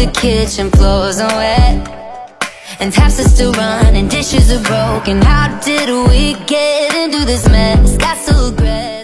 the kitchen floors are wet, and taps are still running, dishes are broken. How did we get into this mess? Got so regret.